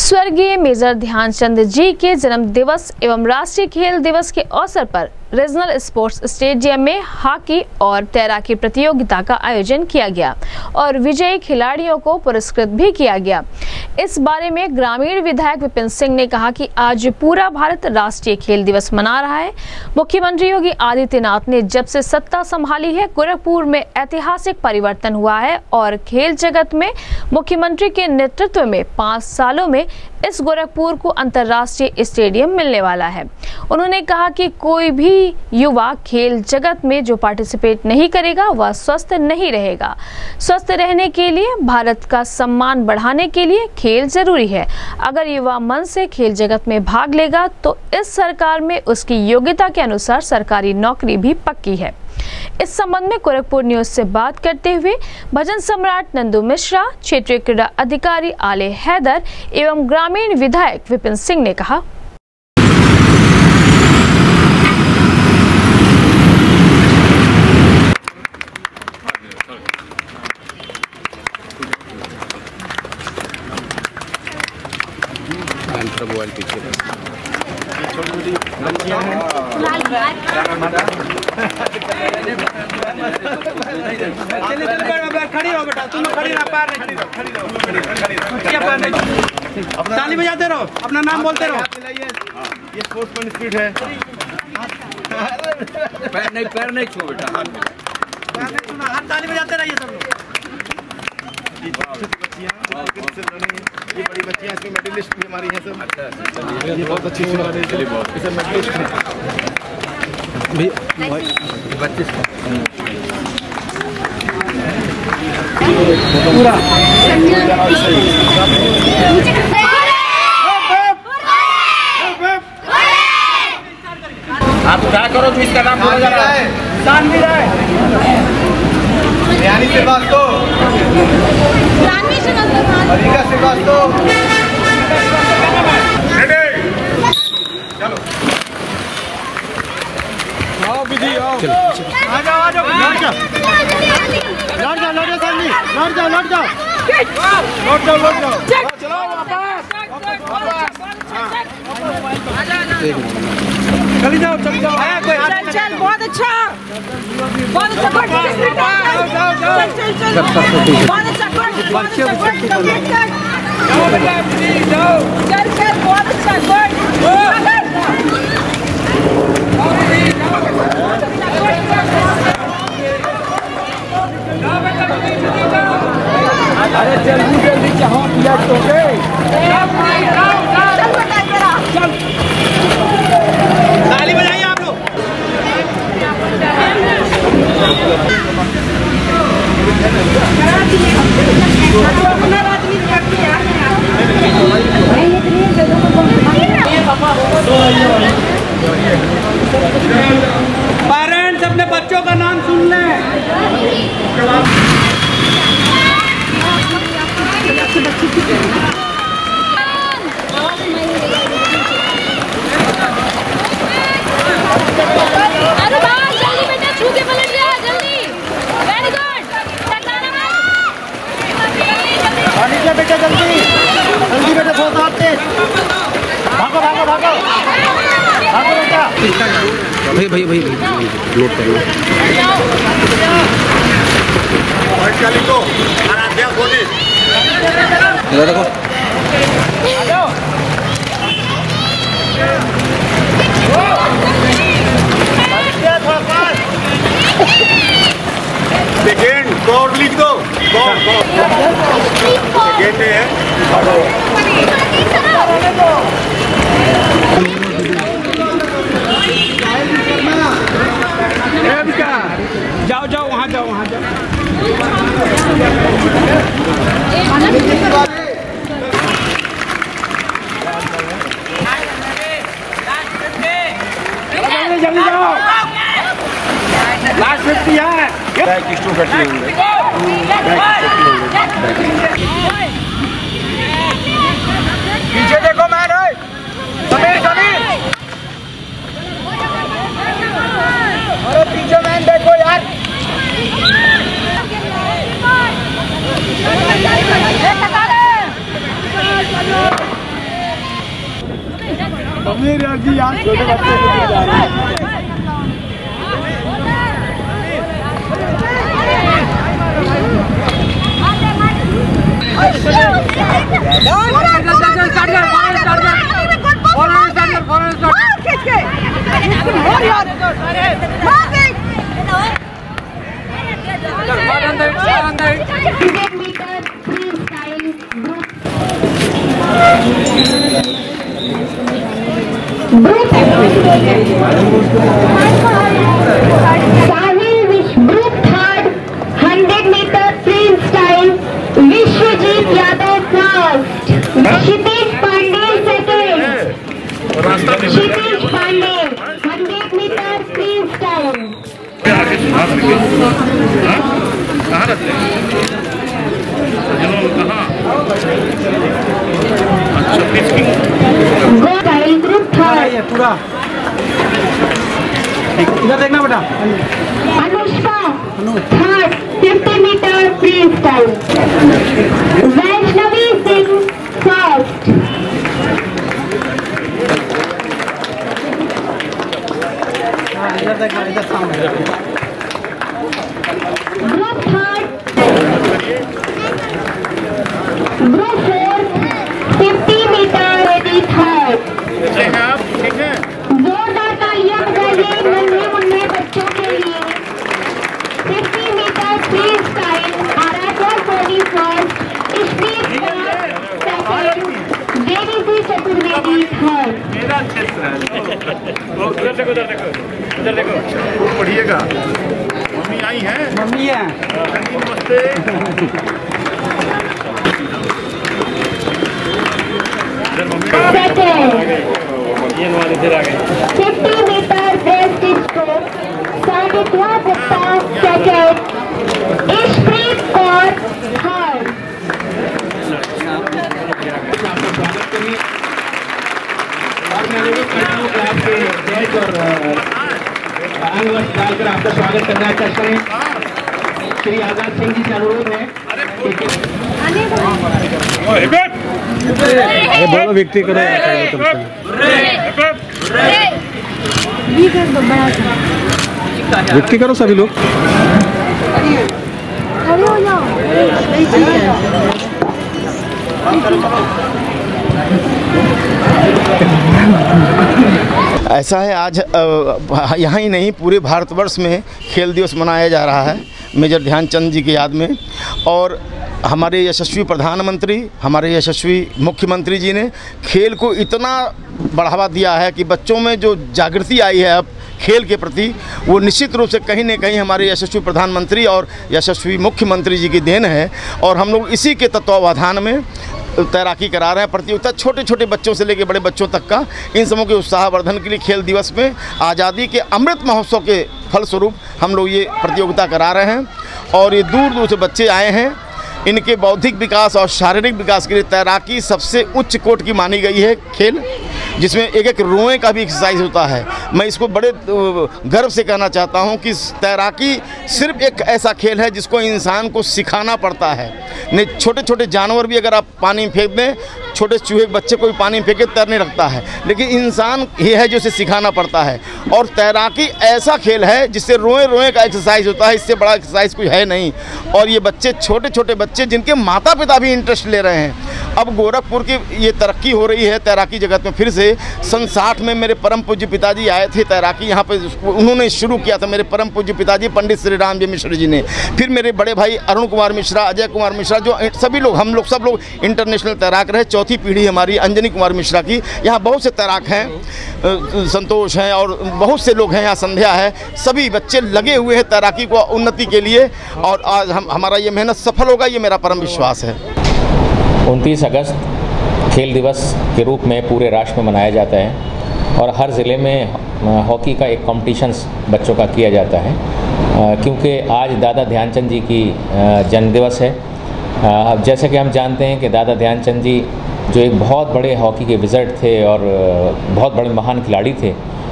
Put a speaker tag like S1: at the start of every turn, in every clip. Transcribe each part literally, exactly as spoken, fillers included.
S1: स्वर्गीय मेजर ध्यानचंद जी के जन्म दिवस एवं राष्ट्रीय खेल दिवस के अवसर पर रीजनल स्पोर्ट्स स्टेडियम में हॉकी और तैराकी प्रतियोगिता का आयोजन किया गया और विजयी खिलाड़ियों को पुरस्कृत भी किया गया। इस बारे में ग्रामीण विधायक विपिन सिंह ने कहा कि आज पूरा भारत राष्ट्रीय खेल दिवस मना रहा है। मुख्यमंत्री योगी आदित्यनाथ ने जब से सत्ता संभाली है, गोरखपुर में ऐतिहासिक परिवर्तन हुआ है और खेल जगत में मुख्यमंत्री के नेतृत्व में पाँच सालों में इस गोरखपुर को अंतर्राष्ट्रीय स्टेडियम मिलने वाला है। उन्होंने कहा कि कोई भी युवा खेल जगत में जो पार्टिसिपेट नहीं करेगा वह स्वस्थ नहीं रहेगा। स्वस्थ रहने के लिए, भारत का सम्मान बढ़ाने के लिए खेल जरूरी है। अगर युवा मन से खेल जगत में भाग लेगा तो इस सरकार में उसकी योग्यता के अनुसार सरकारी नौकरी भी पक्की है। इस संबंध में गोरखपुर न्यूज से बात करते हुए भजन सम्राट नंदू मिश्रा, क्षेत्रीय क्रीड़ा अधिकारी आले हैदर एवं ग्रामीण विधायक विपिन सिंह ने कहा,
S2: मोबाइल पीछे
S3: खड़ी रहो बेटा, तुम खड़ी रहो, पैर नहीं, खड़ी रहो, खड़ी रहो, खड़ी रहो, पैर नहीं, ताली बजाते रहो, अपना नाम बोलते रहो।
S2: ये स्पोर्ट्समैन स्पिरिट है।
S4: पैर नहीं, पैर नहीं छू बेटा, हाथ में
S3: पैर नहीं छूना, हाथ ताली बजाते रहिए सब लोग।
S2: ये बड़ी बच्चियां, इसमें मेडलिस्ट भी हमारी हैं सब। अच्छा, ये बहुत अच्छी इसमें मेडलिस्ट हैं बच्चे पूरा।
S4: आप क्या करो तो इसका नाम बोला जा रहा है,
S3: सानवी राय,
S2: यानी श्रीवास्तव, अरिका श्रीवास्तव। चलो आओ विधि, आओ, आ जाओ, आ जाओ, लौट जाओ, लौट जाओ, लौट जाओ, सानवी, लौट जाओ, लौट जाओ, लौट जाओ, लौट जाओ, चलो वापस, चली जाओ, चली जाओ, आया कोई हाथ
S5: चल चल, बहुत अच्छा, बहुत अच्छा, बहुत अच्छा, चल चल चल, बहुत अच्छा, बहुत अच्छा, कंप्लीट कर, जाओ बेटा, जाओ, चल चल, बहुत अच्छा, गुड,
S3: अरे जल्दी जल्दी चाहो किया तो गए,
S5: चल बेटा जरा,
S3: चल, ताली बजाइए आप लोग। पेरेंट्स अपने बच्चों का नाम सुन लें। बेटा जल्दी जल्दी बेटा, सो साथ से भागो भागो भागो भागो बेटा।
S2: भाई भाई भाई लोड कर लो। को आराध्या बोली इधर देखो,
S3: आ जाओ, थोड़ा पास
S2: सेकेंड कोड लिख दो, कोड कोड सेकेंड है।
S3: जाओ जाओ, वहाँ जाओ, वहाँ जाओ। जल्दी जल्दी जाओ, लास्ट फिफ्टी है।
S2: बैक स्टू कटने होंगे,
S3: पीछे देखो, मैन है समीर, समीर, अरे पीछे मैन देखो यार।
S2: मम्मी जी यहाँ छोटे बच्चे को जा रहे हैं।
S6: Sahil Vishwajeet third, hundred metre freestyle Vishwajeet Yadav first, Kshitij Pandey second, Kshitij Pandey hundred metre freestyle.
S7: कहाँ रखते हैं?
S6: ग्रुप थर्ड
S3: पूरा इधर देखना बेटा।
S6: Anushka third, fifty metre freestyle. Vaishnavi Singh first.
S3: इधर देखना, इधर सामने।
S6: Group third, group fourth, fifty metre ready third.
S7: ठीक है।
S6: जोरदार तालियां बजाइए नन्हे मुन्ने बच्चों के लिए। Fifty metre freestyle Aaradhya Soni first, Ishmeet second, Devi Chaturvedi third.
S7: मेरा क्षेत्र है। उधर देखो, उधर देखो, उधर देखो, पढ़िएगा। मम्मी आई है।
S3: मम्मी है।
S7: नमस्ते।
S6: Fifty metre breaststroke Sanidhya Gupta second, Ishpreet Kaur third.
S8: डालकर आपका स्वागत करना चाहते हैं। श्री आजाद सिंह जी से अनुरोध है।
S2: बोलो व्यक्ति करो व्यक्ति करो सभी लोग।
S9: ऐसा है, आज यहाँ ही नहीं पूरे भारतवर्ष में खेल दिवस मनाया जा रहा है मेजर ध्यानचंद जी की याद में। और हमारे यशस्वी प्रधानमंत्री, हमारे यशस्वी मुख्यमंत्री जी ने खेल को इतना बढ़ावा दिया है कि बच्चों में जो जागृति आई है अब खेल के प्रति, वो निश्चित रूप से कहीं न कहीं हमारे यशस्वी प्रधानमंत्री और यशस्वी मुख्यमंत्री जी की देन है। और हम लोग इसी के तत्वावधान में तैराकी करा रहे हैं। प्रतियोगिता छोटे छोटे बच्चों से लेकर बड़े बच्चों तक का, इन सबों के उत्साहवर्धन के लिए खेल दिवस में आज़ादी के अमृत महोत्सव के फलस्वरूप हम लोग ये प्रतियोगिता करा रहे हैं। और ये दूर दूर से बच्चे आए हैं। इनके बौद्धिक विकास और शारीरिक विकास के लिए तैराकी सबसे उच्च कोटि की मानी गई है खेल, जिसमें एक एक रोए का भी एक्सरसाइज होता है। मैं इसको बड़े गर्व से कहना चाहता हूं कि तैराकी सिर्फ एक ऐसा खेल है जिसको इंसान को सिखाना पड़ता है। नहीं, छोटे छोटे जानवर भी अगर आप पानी में फेंक दें, छोटे चूहे बच्चे को भी पानी में फेंक के तैरने लगता है, लेकिन इंसान ये है जो उसे सिखाना पड़ता है। और तैराकी ऐसा खेल है जिससे रोए रोए का एक्सरसाइज होता है, इससे बड़ा एक्सरसाइज कोई है नहीं। और ये बच्चे छोटे छोटे बच्चे जिनके माता पिता भी इंटरेस्ट ले रहे हैं। अब गोरखपुर की ये तरक्की हो रही है तैराकी जगत में। फिर से सन साठ में मेरे परम पूज्य पिताजी आए थे तैराकी यहाँ पे, उन्होंने शुरू किया था। मेरे परम पूज्य पिताजी पंडित श्री राम जी मिश्र जी ने, फिर मेरे बड़े भाई अरुण कुमार मिश्रा, अजय कुमार मिश्रा, जो सभी लोग, हम लोग सब लोग इंटरनेशनल तैराक रहे। चौथी पीढ़ी हमारी अंजनी कुमार मिश्रा की। यहाँ बहुत से तैराक हैं, संतोष हैं और बहुत से लोग हैं, यहाँ संध्या है। सभी बच्चे लगे हुए हैं तैराकी को उन्नति के लिए, और आज हम हमारा ये मेहनत सफल होगा, ये मेरा परम विश्वास है।
S10: उनतीस अगस्त खेल दिवस के रूप में पूरे राष्ट्र में मनाया जाता है और हर ज़िले में हॉकी का एक कॉम्पिटिशन्स बच्चों का किया जाता है, क्योंकि आज दादा ध्यानचंद जी की जन्म दिवस है। अब जैसे कि हम जानते हैं कि दादा ध्यानचंद जी जो एक बहुत बड़े हॉकी के विज़र्ड थे और बहुत बड़े महान खिलाड़ी थे,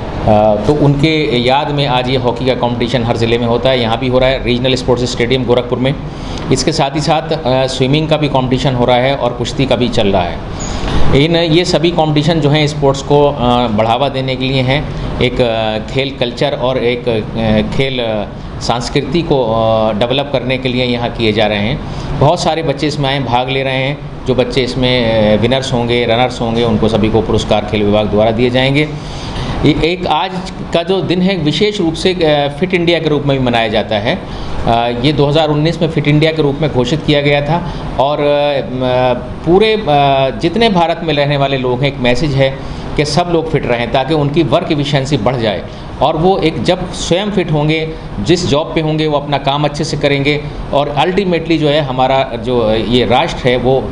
S10: तो उनके याद में आज ये हॉकी का कंपटीशन हर ज़िले में होता है। यहाँ भी हो रहा है रीजनल स्पोर्ट्स स्टेडियम गोरखपुर में। इसके साथ ही साथ स्विमिंग का भी कंपटीशन हो रहा है और कुश्ती का भी चल रहा है। इन ये सभी कंपटीशन जो हैं स्पोर्ट्स को बढ़ावा देने के लिए हैं, एक खेल कल्चर और एक खेल संस्कृति को डेवलप करने के लिए यहाँ किए जा रहे हैं। बहुत सारे बच्चे इसमें आए भाग ले रहे हैं। जो बच्चे इसमें विनर्स होंगे, रनर्स होंगे, उनको सभी को पुरस्कार खेल विभाग द्वारा दिए जाएंगे। एक आज का जो दिन है विशेष रूप से फिट इंडिया के रूप में भी मनाया जाता है। ये दो हज़ार उन्नीस में फिट इंडिया के रूप में घोषित किया गया था और पूरे जितने भारत में रहने वाले लोग हैं, एक मैसेज है कि सब लोग फिट रहें ताकि उनकी वर्क एफिशिएंसी बढ़ जाए और वो एक जब स्वयं फिट होंगे, जिस जॉब पे होंगे वो अपना काम अच्छे से करेंगे और अल्टीमेटली जो है हमारा जो ये राष्ट्र है वो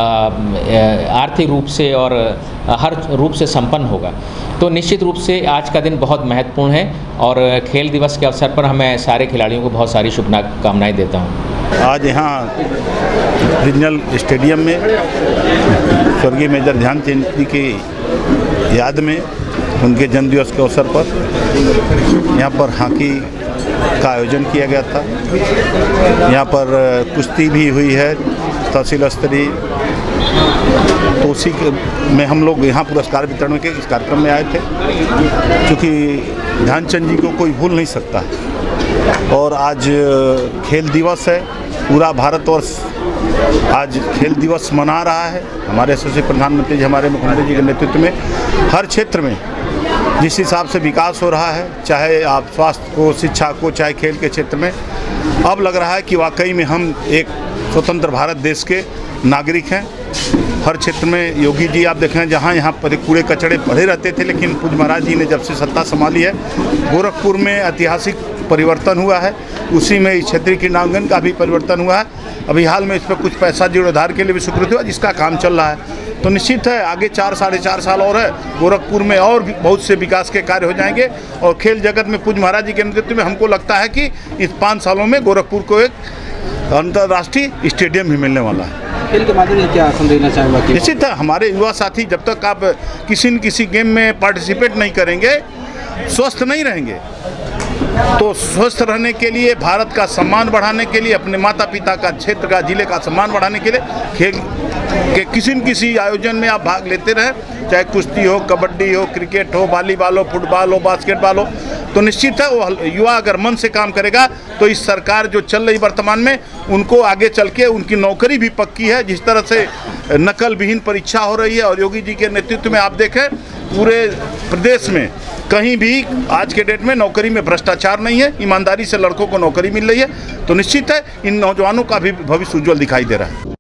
S10: आर्थिक रूप से और हर रूप से संपन्न होगा। तो निश्चित रूप से आज का दिन बहुत महत्वपूर्ण है और खेल दिवस के अवसर पर मैं सारे खिलाड़ियों को बहुत सारी शुभकामनाएं देता हूं।
S7: आज यहाँ रीजनल स्टेडियम में स्वर्गीय मेजर ध्यानचंद जी की याद में उनके जन्मदिवस के अवसर पर यहाँ पर हॉकी का आयोजन किया गया था। यहाँ पर कुश्ती भी हुई है तहसील स्तरीय, तो उसी में हम लोग यहाँ पुरस्कार वितरण के इस कार्यक्रम में आए थे। क्योंकि ध्यानचंद जी को कोई भूल नहीं सकता है और आज खेल दिवस है। पूरा भारतवर्ष आज खेल दिवस मना रहा है। हमारे यशस्वी प्रधानमंत्री जी, हमारे मुख्यमंत्री जी के नेतृत्व में हर क्षेत्र में जिस हिसाब से विकास हो रहा है, चाहे आप स्वास्थ्य को, शिक्षा को, चाहे खेल के क्षेत्र में, अब लग रहा है कि वाकई में हम एक स्वतंत्र भारत देश के नागरिक हैं। हर क्षेत्र में योगी जी आप देखें, जहाँ यहाँ पर कूड़े कचड़े पड़े रहते थे, लेकिन पूज्य महाराज जी ने जब से सत्ता संभाली है, गोरखपुर में ऐतिहासिक परिवर्तन हुआ है। उसी में इस क्षेत्रीय क्रीड़ांगन का भी परिवर्तन हुआ है। अभी हाल में इस पर कुछ पैसा जीर्णोद्धार के लिए भी स्वीकृत हुआ, जिसका काम चल रहा है। तो निश्चित है आगे चार साढ़े चार साल और है, गोरखपुर में और भी बहुत से विकास के कार्य हो जाएंगे और खेल जगत में पूज्य महाराज जी के नेतृत्व में हमको लगता है कि इस पाँच सालों में गोरखपुर को एक अंतर्राष्ट्रीय स्टेडियम भी मिलने वाला है।
S3: खेल के माध्यम से क्या संदेश देना चाहेंगे?
S7: निश्चित है हमारे युवा साथी जब तक आप किसी न किसी गेम में पार्टिसिपेट नहीं करेंगे, स्वस्थ नहीं रहेंगे। तो स्वस्थ रहने के लिए, भारत का सम्मान बढ़ाने के लिए, अपने माता पिता का, क्षेत्र का, जिले का सम्मान बढ़ाने के लिए खेल के किसी न किसी आयोजन में आप भाग लेते रहें, चाहे कुश्ती हो, कबड्डी हो, क्रिकेट हो, वॉलीबॉल हो, फुटबॉल हो, बास्केटबॉल हो। तो निश्चित है वो युवा अगर मन से काम करेगा तो इस सरकार जो चल रही वर्तमान में, उनको आगे चल के उनकी नौकरी भी पक्की है। जिस तरह से नकल विहीन परीक्षा हो रही है और योगी जी के नेतृत्व में आप देखें पूरे प्रदेश में कहीं भी आज के डेट में नौकरी में भ्रष्टाचार नहीं है, ईमानदारी से लड़कों को नौकरी मिल रही है। तो निश्चित है इन नौजवानों का भी भविष्य उज्ज्वल दिखाई दे रहा है।